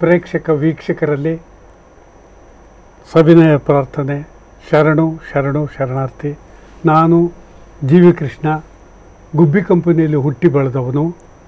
ಪ್ರೇಕ್ಷಕ ವೀಕ್ಷಕರಲ್ಲಿ ಸವಿನಯ ಪ್ರಾರ್ಥನೆ. ಶರಣು ಶರಣು ಶರಣಾರ್ಥಿ. ನಾನು ಜಿ ಕೃಷ್ಣ, ಗುಬ್ಬಿ ಕಂಪನಿಯಲ್ಲಿ ಹುಟ್ಟಿ ಬೆಳೆದವನು.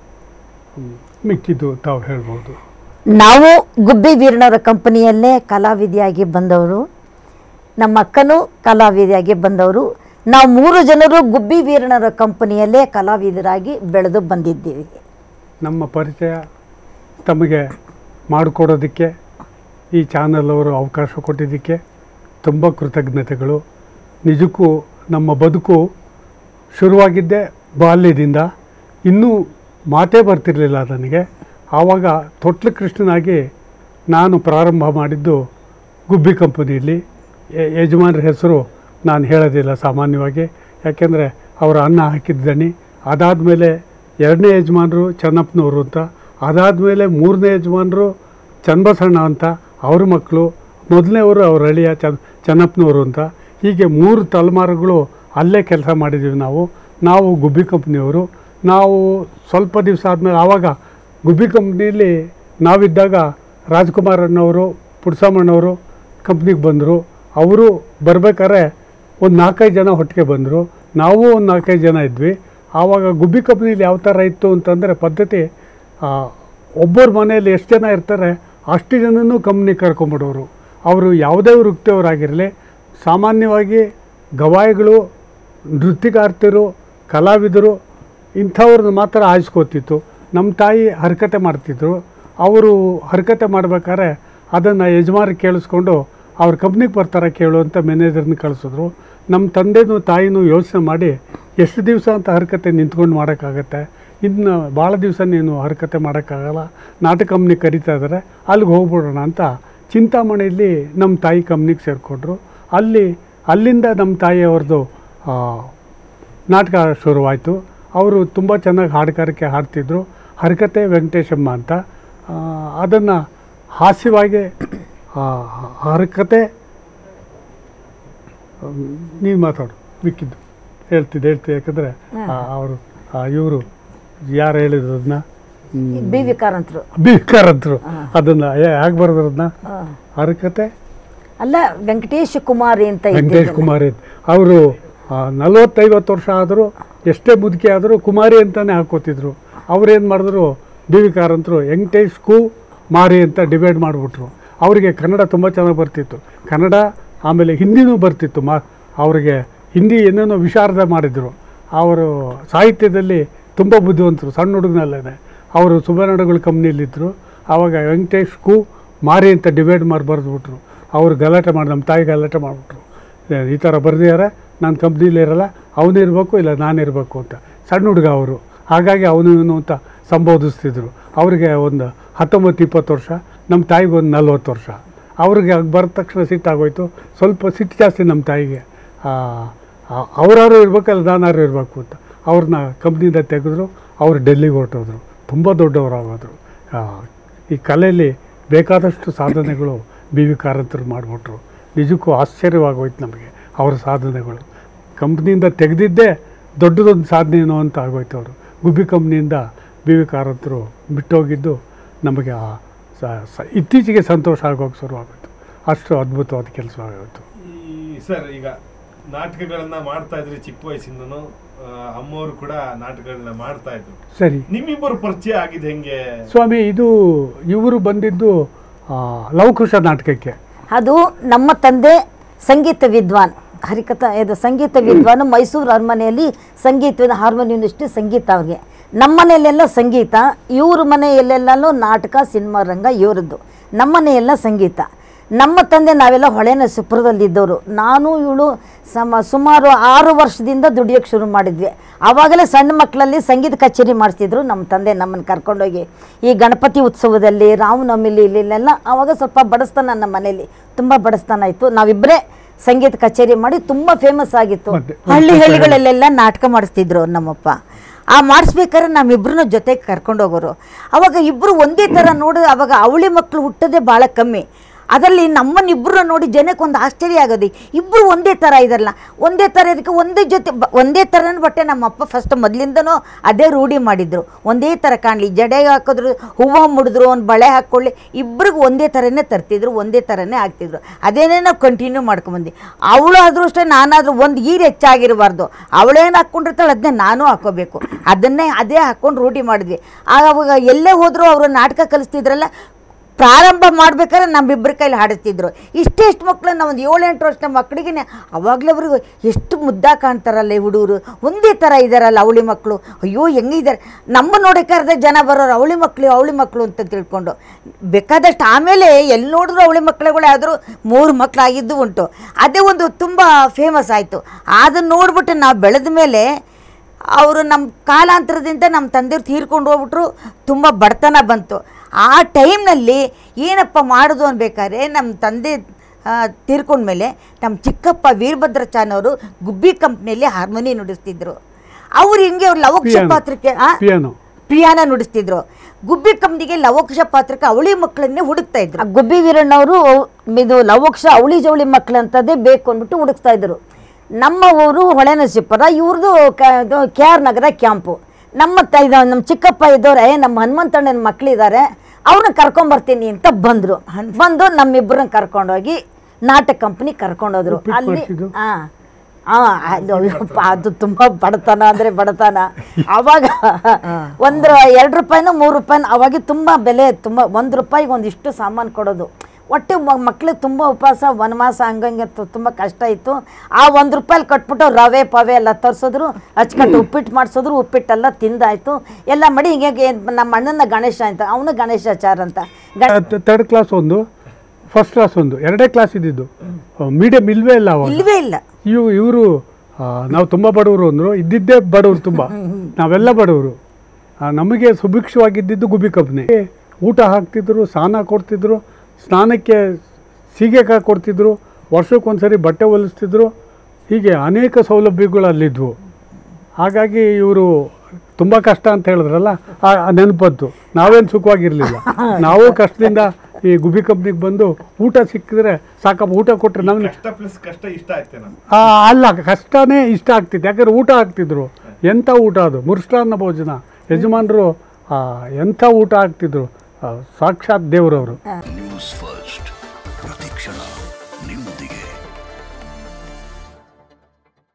ಮಿಕ್ಕಿದ್ದು ತಾವು ಹೇಳ್ಬೋದು. ನಾವು ಗುಬ್ಬಿ ವೀರಣ್ಣವರ ಕಂಪನಿಯಲ್ಲೇ ಕಲಾವಿದೆಯಾಗಿ ಬಂದವರು. ನಮ್ಮ ಅಕ್ಕನೂ ಕಲಾವಿದೆಯಾಗಿ ಬಂದವರು. ನಾವು 3 ಜನರು ಗುಬ್ಬಿ ವೀರಣ್ಣವರ ಕಂಪನಿಯಲ್ಲೇ ಕಲಾವಿದರಾಗಿ ಬೆಳೆದು ಬಂದಿದ್ದೀವಿ. ನಮ್ಮ ಪರಿಚಯ ತಮಗೆ ಮಾಡಿಕೊಡೋದಕ್ಕೆ ಈ ಚಾನಲ್ ಅವರು ಅವಕಾಶ ಕೊಟ್ಟಿದ್ದಕ್ಕೆ ತುಂಬ ಕೃತಜ್ಞತೆಗಳು. ನಿಜಕ್ಕೂ ನಮ್ಮ ಬದುಕು ಶುರುವಾಗಿದ್ದೇ ಬಾಲ್ಯದಿಂದ. ಇನ್ನೂ ಮಾತೇ ಬರ್ತಿರಲಿಲ್ಲ ನನಗೆ. ಆವಾಗ ತೊಟ್ಲು ಕೃಷ್ಣನಾಗಿ ನಾನು ಪ್ರಾರಂಭ ಮಾಡಿದ್ದು ಗುಬ್ಬಿ ಕಂಪನಿಯಲ್ಲಿ. ಯಜಮಾನ್ರ ಹೆಸರು ನಾನು ಹೇಳೋದಿಲ್ಲ ಸಾಮಾನ್ಯವಾಗಿ, ಯಾಕೆಂದರೆ ಅವರ ಅನ್ನ ಹಾಕಿದ ದಣಿ. ಅದಾದಮೇಲೆ 2ನೇ ಯಜಮಾನರು ಚೆನ್ನಪ್ಪನವರು ಅಂತ, ಅದಾದಮೇಲೆ 3ನೇ ಯಜಮಾನರು ಚನ್ನಬಸಣ್ಣ ಅಂತ, ಅವ್ರ ಮಕ್ಕಳು, ಮೊದಲನೇವರು ಅವ್ರ ಅಳಿಯ ಚೆನ್ನಪ್ಪನವರು ಅಂತ. ಹೀಗೆ 3 ತಲೆಮಾರುಗಳು ಅಲ್ಲೇ ಕೆಲಸ ಮಾಡಿದ್ದೀವಿ ನಾವು ಗುಬ್ಬಿ ಕಂಪ್ನಿಯವರು. ನಾವು ಸ್ವಲ್ಪ ದಿವಸ ಆದಮೇಲೆ ಆವಾಗ ಗುಬ್ಬಿ ಕಂಪ್ನಿಯಲ್ಲಿ ನಾವಿದ್ದಾಗ ರಾಜ್ಕುಮಾರಣ್ಣವರು, ಪುಟ್ಸಮ್ಮಣ್ಣವರು ಕಂಪ್ನಿಗೆ ಬಂದರು. ಅವರು ಬರಬೇಕಾದ್ರೆ ಒಂದು 4-5 ಜನ ಒಟ್ಟಿಗೆ ಬಂದರು. ನಾವು ಒಂದು 4-5 ಜನ ಇದ್ವಿ. ಆವಾಗ ಗುಬ್ಬಿ ಕಂಪ್ನಿಲಿ ಯಾವ ಥರ ಇತ್ತು ಅಂತಂದರೆ ಪದ್ಧತಿ, ಒಬ್ಬರ ಮನೆಯಲ್ಲಿ ಎಷ್ಟು ಜನ ಇರ್ತಾರೆ ಅಷ್ಟು ಜನನೂ ಕಂಪ್ನಿಗೆ ಕರ್ಕೊಂಬಿಡೋರು. ಅವರು ಯಾವುದೇ ವೃತ್ತಿಯವರಾಗಿರಲಿ, ಸಾಮಾನ್ಯವಾಗಿ ಗವಾಯಿಗಳು, ನೃತ್ಯಗಾರ್ತಿರು, ಕಲಾವಿದರು ಇಂಥವ್ರನ್ನ ಮಾತ್ರ ಆಯ್ಸ್ಕೋತಿತ್ತು. ನಮ್ಮ ತಾಯಿ ಹರಕತೆ ಮಾಡ್ತಿದ್ರು. ಅವರು ಹರಕತೆ ಮಾಡ್ಬೇಕಾದ್ರೆ ಅದನ್ನು ಯಜಮಾನಿಗೆ ಕೇಳಿಸ್ಕೊಂಡು ಅವ್ರ ಕಂಪ್ನಿಗೆ ಬರ್ತಾರೆ ಕೇಳು ಅಂತ ಮ್ಯಾನೇಜರ್ನ ಕಳಿಸಿದ್ರು. ನಮ್ಮ ತಂದೆನೂ ತಾಯಿನೂ ಯೋಚನೆ ಮಾಡಿ ಎಷ್ಟು ದಿವಸ ಅಂತ ಹರಕತೆ ನಿಂತ್ಕೊಂಡು ಮಾಡೋಕ್ಕಾಗತ್ತೆ, ಇನ್ನು ಭಾಳ ದಿವಸ ನೀನು ಹರಕತೆ ಮಾಡೋಕ್ಕಾಗಲ್ಲ, ನಾಟಕ ಕಂಪ್ನಿಗೆ ಕರೀತಾ ಇದ್ದಾರೆ, ಅಲ್ಲಿಗೆ ಹೋಗ್ಬಿಡೋಣ ಅಂತ ಚಿಂತಾಮಣಿಯಲ್ಲಿ ನಮ್ಮ ತಾಯಿ ಕಂಪ್ನಿಗೆ ಸೇರಿಕೊಂಡ್ರು. ಅಲ್ಲಿಂದ ನಮ್ಮ ತಾಯಿಯವ್ರದ್ದು ನಾಟಕ ಶುರುವಾಯಿತು. ಅವರು ತುಂಬ ಚೆನ್ನಾಗಿ ಹಾಡುಗಾರಿಕೆ ಹಾಡ್ತಿದ್ರು. ಹರಕತೆ ವೆಂಕಟೇಶಮ್ಮ ಅಂತ. ಅದನ್ನು ಹಾಸ್ಯವಾಗಿ ಹರಕತೆ ನೀನು ಮಾತಾಡು, ಮಿಕ್ಕಿದ್ದು ಹೇಳ್ತಿದ್ದೆ ಯಾಕಂದರೆ ಅವರು ಇವರು ಯಾರು ಹೇಳಿದ್ರು ಅದನ್ನ, ಬಿ ವಿ ಕಾರಂತರು ಅದನ್ನು ಯಾಕೆ ಬರೆದ್ರು ಅದನ್ನ, ಹರಕತೆ ಅಲ್ಲ ವೆಂಕಟೇಶ್ ಕುಮಾರಿ ಅಂತ. ವೆಂಕಟೇಶ್ ಕುಮಾರಿ ಅವರು 40-50 ವರ್ಷ ಆದರೂ ಎಷ್ಟೇ ಮುದುಕಿ ಆದರೂ ಕುಮಾರಿ ಅಂತಲೇ ಹಾಕೋತಿದ್ರು. ಅವ್ರೇನು ಮಾಡಿದ್ರು, ಬಿ ವಿ ಕಾರಂತರು ವೆಂಕಟೇಶ್ ಮಾರಿ ಅಂತ ಡಿವೈಡ್ ಮಾಡಿಬಿಟ್ರು. ಅವರಿಗೆ ಕನ್ನಡ ತುಂಬ ಚೆನ್ನಾಗಿ ಬರ್ತಿತ್ತು, ಕನ್ನಡ ಆಮೇಲೆ ಹಿಂದಿನೂ ಬರ್ತಿತ್ತು. ಅವರಿಗೆ ಹಿಂದಿ ಏನೇನೋ ವಿಶಾರದ ಮಾಡಿದರು. ಅವರು ಸಾಹಿತ್ಯದಲ್ಲಿ ತುಂಬ ಬುದ್ಧಿವಂತರು. ಸಣ್ಣ ಹುಡುಗನಲ್ಲೇ ಅವರು ಸುಬರ್ಣಗಳ ಕಂಪ್ನಿಯಲ್ಲಿದ್ದರು. ಆವಾಗ ವೆಂಕಟೇಶ್ ಮಾರಿ ಅಂತ ಡಿವೈಡ್ ಮಾಡಿ ಬರೆದ್ಬಿಟ್ರು. ಅವರು ಗಲಾಟೆ ಮಾಡಿ, ನಮ್ಮ ತಾಯಿ ಗಲಾಟೆ ಮಾಡಿಬಿಟ್ರು. ಈ ಥರ ಬರೆದಿದ್ದಾರೆ, ನಾನು ಕಂಪ್ನಿಲಿ ಇರಲ್ಲ, ಅವನಿರಬೇಕು ಇಲ್ಲ ನಾನಿರಬೇಕು ಅಂತ. ಸಣ್ಣ ಹುಡುಗ ಅವರು, ಹಾಗಾಗಿ ಅವನು ಇವನು ಅಂತ ಸಂಬೋಧಿಸ್ತಿದ್ರು. ಅವರಿಗೆ ಒಂದು 19-20 ವರ್ಷ, ನಮ್ಮ ತಾಯಿಗೆ ಒಂದು 40 ವರ್ಷ. ಅವ್ರಿಗೆ ಬರೆದ ತಕ್ಷಣ ಸಿಟ್ಟಾಗೋಯ್ತು. ಸ್ವಲ್ಪ ಸಿಟ್ಟು ಜಾಸ್ತಿ ನಮ್ಮ ತಾಯಿಗೆ. ಅವರಾರು ಇರಬೇಕಲ್ಲ, ನಾನಾರು ಇರಬೇಕು ಅಂತ ಅವ್ರನ್ನ ಕಂಪ್ನಿಯಿಂದ ತೆಗೆದ್ರು. ಅವರು ಡೆಲ್ಲಿಗೆ ಹೊರಟೋದ್ರು. ತುಂಬ ದೊಡ್ಡವರಾಗೋದ್ರು. ಈ ಕಲೆಯಲ್ಲಿ ಬೇಕಾದಷ್ಟು ಸಾಧನೆಗಳು ಬಿ ವಿ ಕಾರಂತರು ಮಾಡಿಬಿಟ್ರು. ನಿಜಕ್ಕೂ ಆಶ್ಚರ್ಯವಾಗೋಯ್ತು ನಮಗೆ ಅವರ ಸಾಧನೆಗಳು. ಕಂಪ್ನಿಯಿಂದ ತೆಗೆದಿದ್ದೇ ದೊಡ್ಡದೊಂದು ಸಾಧನೆಯೋ ಅಂತ ಆಗೋಯ್ತು. ಅವರು ಗುಬ್ಬಿ ಕಂಪ್ನಿಯಿಂದ ಬಿ ವಿ ಕಾರಂತರು ಬಿಟ್ಟೋಗಿದ್ದು ನಮಗೆ ಇತ್ತೀಚೆಗೆ ಸಂತೋಷ ಆಗೋಕ್ಕೆ ಶುರುವಾಗೋಯ್ತು. ಅಷ್ಟು ಅದ್ಭುತವಾದ ಕೆಲಸ ಆಗೋಯ್ತು. ಸರ್, ಈಗ ನಾಟಕಗಳನ್ನ ಮಾಡ್ತಾ ಇದ್ರಿ ಚಿಕ್ಕ ವಯಸ್ಸಿಂದನೂ, ಅಮ್ಮವರು ಕೂಡ ನಾಟಕಗಳನ್ನ ಮಾಡ್ತಾ ಇದ್ರು. ಸರಿ, ನಿಮ್ಮಿಬ್ಬರು ಪರಿಚಯ ಆಗಿದ್ದು ಹೆಂಗೆ ಸ್ವಾಮಿ? ಇವರು ಬಂದಿದ್ದು ಲವಕುಶ ನಾಟಕಕ್ಕೆ. ಅದು ನಮ್ಮ ತಂದೆ ಸಂಗೀತ ವಿದ್ವಾನ್, ಇದು ಸಂಗೀತ ವಿದ್ವಾನ್. ಮೈಸೂರು ಅರಮನೆಯಲ್ಲಿ ಸಂಗೀತದ ಹಾರ್ಮೋನಿಯಂ ಸಂಗೀತ ಅವ್ರಿಗೆ. ನಮ್ಮ ಮನೆಯಲ್ಲೆಲ್ಲ ಸಂಗೀತ, ಇವ್ರ ಮನೆಯಲ್ಲೆಲ್ಲೂ ನಾಟಕ, ಸಿನಿಮಾ ರಂಗ ಇವರದ್ದು. ನಮ್ಮ ಮನೆಯೆಲ್ಲ ಸಂಗೀತ. ನಮ್ಮ ತಂದೆ ನಾವೆಲ್ಲ ಹೊಳೆನರಸೀಪುರದಲ್ಲಿದ್ದವರು. ನಾನು ಇವಳು ಸುಮಾರು 6 ವರ್ಷದಿಂದ ದುಡಿಯೋಕ್ಕೆ ಶುರು ಮಾಡಿದ್ವಿ. ಆವಾಗಲೇ ಸಣ್ಣ ಮಕ್ಕಳಲ್ಲಿ ಸಂಗೀತ ಕಚೇರಿ ಮಾಡಿಸ್ತಿದ್ರು ನಮ್ಮ ತಂದೆ. ನಮ್ಮನ್ನು ಕರ್ಕೊಂಡೋಗಿ ಈ ಗಣಪತಿ ಉತ್ಸವದಲ್ಲಿ, ರಾಮನವಮಿಲಿ ಇಲ್ಲೆಲ್ಲ ಆವಾಗ ಸ್ವಲ್ಪ ಬಡಸ್ತಾನ, ನಮ್ಮ ಮನೇಲಿ ತುಂಬ ಬಡಸ್ತಾನ ಇತ್ತು. ನಾವಿಬ್ಬರೇ ಸಂಗೀತ ಕಚೇರಿ ಮಾಡಿ ತುಂಬ ಫೇಮಸ್ ಆಗಿತ್ತು. ಹಳ್ಳಿಗಳಲ್ಲೆಲ್ಲ ನಾಟಕ ಮಾಡಿಸ್ತಿದ್ರು ನಮ್ಮಪ್ಪ. ಆ ಮಾಡಿಸ್ಬೇಕಾದ್ರೆ ನಮ್ಮಿಬ್ಬರನ್ನ ಜೊತೆಗೆ ಕರ್ಕೊಂಡೋಗೋರು. ಅವಾಗ ಇಬ್ಬರು ಒಂದೇ ಥರ ನೋಡಿ, ಅವಾಗ ಅವಳಿ ಮಕ್ಕಳು ಹುಟ್ಟೋದೇ ಭಾಳ ಕಮ್ಮಿ. ಅದರಲ್ಲಿ ನಮ್ಮನ್ನಿಬ್ಬರು ನೋಡಿ ಜನಕ್ಕೊಂದು ಆಶ್ಚರ್ಯ ಆಗೋದು, ಇಬ್ಬರು ಒಂದೇ ಥರ ಇದಾರಲ್ಲ, ಒಂದೇ ಥರ ಇದಕ್ಕೆ ಒಂದೇ ಜೊತೆ ಒಂದೇ ಥರನ ಬಟ್ಟೆ ನಮ್ಮ ಅಪ್ಪ ಫಸ್ಟ್ ಮೊದಲಿಂದನೂ ಅದೇ ರೂಢಿ ಮಾಡಿದ್ರು, ಒಂದೇ ಥರ ಕಾಣಲಿ, ಜಡೆಗೆ ಹಾಕಿದ್ರು, ಹೂವು ಮುಡಿದ್ರು, ಒಂದು ಬಳೆ ಹಾಕ್ಕೊಳ್ಳಿ, ಇಬ್ಬರಿಗೂ ಒಂದೇ ಥರನೇ ತರ್ತಿದ್ರು, ಒಂದೇ ಥರನೇ ಆಗ್ತಿದ್ರು. ಅದೇನೇ ನಾವು ಕಂಟಿನ್ಯೂ ಮಾಡ್ಕೊಂಬಂದು. ಅವಳು ಆದರೂ ಅಷ್ಟೇ, ನಾನಾದರೂ ಒಂದು ಈರು ಹೆಚ್ಚಾಗಿರಬಾರ್ದು, ಅವಳೇನು ಹಾಕ್ಕೊಂಡಿರ್ತಾಳೆ ಅದನ್ನೇ ನಾನು ಹಾಕ್ಕೋಬೇಕು, ಅದೇ ಹಾಕ್ಕೊಂಡು ರೂಢಿ ಮಾಡಿದ್ವಿ. ಆವಾಗ ಎಲ್ಲೇ ಹೋದರೂ ಅವರು ನಾಟಕ ಕಲಿಸ್ತಿದ್ರಲ್ಲ, ಪ್ರಾರಂಭ ಮಾಡ್ಬೇಕಾದ್ರೆ ನಮ್ಮಿಬ್ಬರ ಕೈಲಿ ಹಾಡಿಸ್ತಿದ್ರು. ಇಷ್ಟೆಷ್ಟು ಮಕ್ಕಳನ್ನ ಒಂದು 7-8 ವರ್ಷದ ಮಕ್ಕಳಿಗೆ ಅವಾಗಲೇ ಅವ್ರಿಗೆ ಎಷ್ಟು ಮುದ್ದ ಕಾಣ್ತಾರಲ್ಲ ಈ ಹುಡುಗರು, ಒಂದೇ ಥರ ಇದ್ದಾರಲ್ಲ ಅವಳಿ ಮಕ್ಕಳು, ಅಯ್ಯೋ ಹೆಂಗಿದ್ದಾರೆ, ನಮ್ಮ ನೋಡೋಕ್ಕಾರ್ದೆ ಜನ ಬರೋರು ಅವಳಿ ಮಕ್ಕಳು ಅಂತ ತಿಳ್ಕೊಂಡು ಬೇಕಾದಷ್ಟು. ಆಮೇಲೆ ಎಲ್ಲಿ ನೋಡಿದ್ರು ಅವಳಿ ಮಕ್ಕಳುಗಳೇ ಆದರೂ 3 ಮಕ್ಕಳಾಗಿದ್ದು ಉಂಟು. ಅದೇ ಒಂದು ತುಂಬ ಫೇಮಸ್ ಆಯಿತು. ಅದನ್ನು ನೋಡ್ಬಿಟ್ಟು ನಾವು ಬೆಳೆದ ಮೇಲೆ ಅವರು ನಮ್ಮ ಕಾಲಾಂತರದಿಂದ ನಮ್ಮ ತಂದೆಯವ್ರು ತೀರ್ಕೊಂಡು ಹೋಗ್ಬಿಟ್ರು, ತುಂಬ ಬಡತನ ಬಂತು. ಆ ಟೈಮ್ನಲ್ಲಿ ಏನಪ್ಪ ಮಾಡೋದು ಅನ್ಬೇಕಾದ್ರೆ ನಮ್ಮ ತಂದೆ ತೀರ್ಕೊಂಡ್ಮೇಲೆ ನಮ್ಮ ಚಿಕ್ಕಪ್ಪ ವೀರಭದ್ರಾಚಾರ್ಯವರು ಗುಬ್ಬಿ ಕಂಪ್ನಿಯಲ್ಲಿ ಹಾರ್ಮೋನಿ ನುಡಿಸ್ತಿದ್ರು. ಅವ್ರು ಹಿಂಗೆ ಅವ್ರು ಲವೋಕ್ಷ ಪಾತ್ರಕ್ಕೆ ಪಿಯಾನೋ ನುಡಿಸ್ತಿದ್ರು. ಗುಬ್ಬಿ ಕಂಪ್ನಿಗೆ ಲವೋಕ್ಷ ಪಾತ್ರಕ್ಕೆ ಅವಳಿ ಮಕ್ಕಳನ್ನೇ ಹುಡುಕ್ತಾ ಇದ್ರು. ಗುಬ್ಬಿ ವೀರಣ್ಣವರು ಇದು ಲವೋಕ್ಷ ಅವಳಿ ಜವಳಿ ಮಕ್ಕಳು ಅಂತದೇ ಬೇಕು ಅಂದ್ಬಿಟ್ಟು ಹುಡುಕ್ತಾ ಇದ್ರು. ನಮ್ಮ ಊರು ಹೊಳೆನರಸೀಪುರ, ಇವ್ರದ್ದು KR ನಗರ ಕ್ಯಾಂಪು. ನಮ್ಮ ಚಿಕ್ಕಪ್ಪ ಇದ್ದವ್ರೆ, ನಮ್ಮ ಹನುಮಂತಣ್ಣನ ಮಕ್ಕಳಿದ್ದಾರೆ, ಅವ್ರನ್ನ ಕರ್ಕೊಂಬರ್ತೀನಿ ಅಂತ ಬಂದು ನಮ್ಮಿಬ್ಬರನ್ನ ಕರ್ಕೊಂಡೋಗಿ ನಾಟಕ ಕಂಪ್ನಿ ಕರ್ಕೊಂಡೋದ್ರು. ಅಲ್ಲಿ ಅದು ತುಂಬ ಬಡತನ ಅಂದರೆ ಬಡತನ. ಆವಾಗ 2 ರೂಪಾಯಿನೋ 3 ರೂಪಾಯಿನೋ ಅವಾಗ ತುಂಬ ಬೆಲೆ, ತುಂಬ 1 ರೂಪಾಯಿಗೆ ಒಂದಿಷ್ಟು ಸಾಮಾನು ಕೊಡೋದು. ಒಟ್ಟು ಮಕ್ಳಿಗೆ ತುಂಬ ಉಪವಾಸ ವನವಾಸ ಹಂಗಂಗೆ ತುಂಬ ಕಷ್ಟ ಇತ್ತು. ಆ 1 ರೂಪಾಯಲ್ಲಿ ಕಟ್ಬಿಟ್ಟು ರವೆ ಪವೆ ಎಲ್ಲ ತರಿಸಿದ್ರು, ಹಚ್ಕಟ್ಟು ಉಪ್ಪಿಟ್ಟು ಮಾಡಿಸಿದ್ರು, ಉಪ್ಪಿಟ್ಟೆಲ್ಲ ತಿಂದಾಯಿತು ಎಲ್ಲ ಮಾಡಿ. ಹಿಂಗೆ ನಮ್ಮ ಅಣ್ಣನ ಗಣೇಶ ಅಂತ, ಅವನು ಗಣೇಶಾಚಾರ್ಯ ಅಂತ. 3rd ಕ್ಲಾಸ್ ಒಂದು, ಫಸ್ಟ್ ಕ್ಲಾಸ್ ಒಂದು, 2ನೇ ಕ್ಲಾಸ್ ಇದ್ದಿದ್ದು, ಮೀಡಿಯಂ ಇಲ್ವೇ ಇಲ್ಲ. ಇವರು ನಾವು ತುಂಬ ಬಡವರು ಅಂದರು, ಇದ್ದಿದ್ದೇ ಬಡವರು, ತುಂಬ ನಾವೆಲ್ಲ ಬಡವರು. ನಮಗೆ ಸುಭಿಕ್ಷವಾಗಿದ್ದಿದ್ದು ಗುಬ್ಬಿ ಕಂಪ್ನಿ. ಊಟ ಹಾಕ್ತಿದ್ರು, ಸ್ನಾನ ಕೊಡ್ತಿದ್ರು, ಸ್ನಾನಕ್ಕೆ ಸೀಗೆಕಾಯಿ ಕೊಡ್ತಿದ್ರು, ವರ್ಷಕ್ಕೊಂದ್ಸರಿ ಬಟ್ಟೆ ಹೊಲಿಸ್ತಿದ್ರು, ಹೀಗೆ ಅನೇಕ ಸೌಲಭ್ಯಗಳು ಅಲ್ಲಿದ್ವು. ಹಾಗಾಗಿ ಇವರು ತುಂಬ ಕಷ್ಟ ಅಂತ ಹೇಳಿದ್ರಲ್ಲ, ನೆನಪತ್ತು. ನಾವೇನು ಸುಖವಾಗಿರಲಿಲ್ಲ, ನಾವು ಕಷ್ಟದಿಂದ ಈ ಗುಬ್ಬಿ ಕಂಪ್ನಿಗೆ ಬಂದು ಊಟ ಸಿಕ್ಕಿದ್ರೆ ಸಾಕಪ್ಪ, ಊಟ ಕೊಟ್ಟರೆ ನಮ್ಗೆ ಅಲ್ಲ ಕಷ್ಟನೇ ಇಷ್ಟ ಆಗ್ತಿತ್ತು. ಯಾಕಂದ್ರೆ ಊಟ ಹಾಕ್ತಿದ್ರು, ಎಂಥ ಊಟ ಅದು, ಮುರುಷ್ಟಾನ್ನ ಭೋಜನ, ಯಜಮಾನರು ಎಂಥ ಊಟ ಹಾಕ್ತಿದ್ರು, ಸಾಕ್ಷಾತ್ ದೇವರವರು. ನ್ಯೂಸ್ ಫಸ್ಟ್ ಪ್ರತಿಕ್ಷಣ.